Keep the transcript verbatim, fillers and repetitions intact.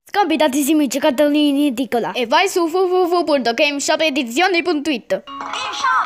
Scompitati Simici Catalini Edicola e vai su w w w punto gameshopedizioni punto it. GameShop!